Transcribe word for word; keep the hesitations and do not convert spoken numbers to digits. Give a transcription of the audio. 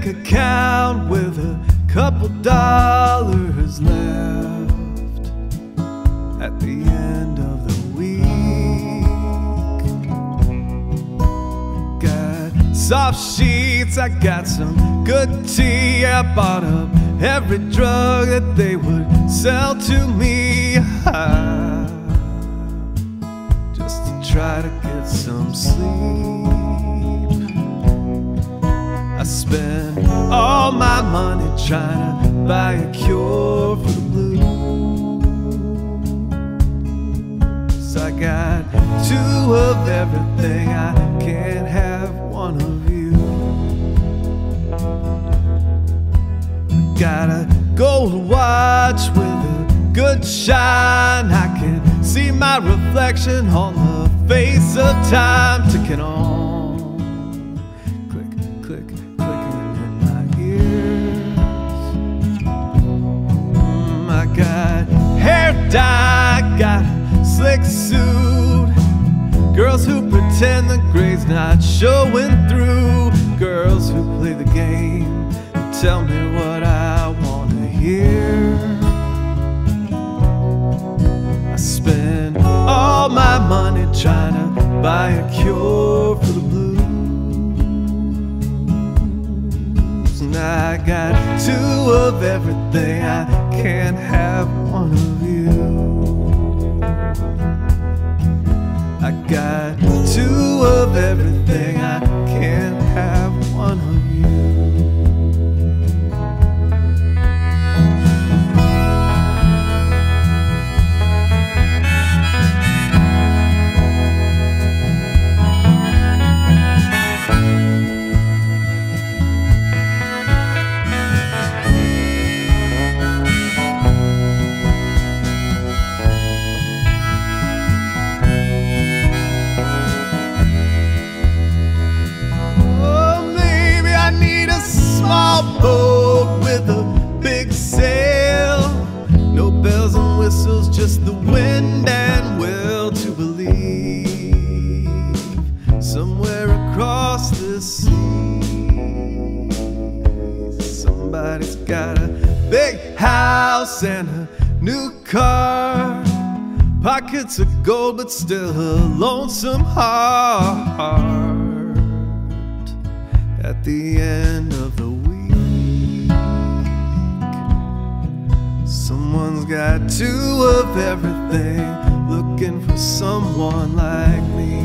account with a couple dollars left at the end of the week. Got soft sheets, I got some good tea. I bought up every drug that they would sell to me, just to try to get some sleep. I spend all my money trying to buy a cure for the blues. I got two of everything, I can't have one of you. I got a gold watch with a good shine, I can see my reflection on the face of time ticking on. Click, click, clicking in my ears. mm, I got hair dye, got a slick suit. Girls who pretend the gray's not showing through. Girls who play the game and tell me what I wanna hear. I spend all my money trying to buy a cure for the blues. And I got two of everything, I can't have one of you. I got two of everything, I can't have one of you. Small boat with a big sail, no bells and whistles, just the wind and will to believe. Somewhere across the sea, somebody's got a big house and a new car, pockets of gold but still a lonesome heart. At the end of the week, someone's got two of everything, looking for someone like me.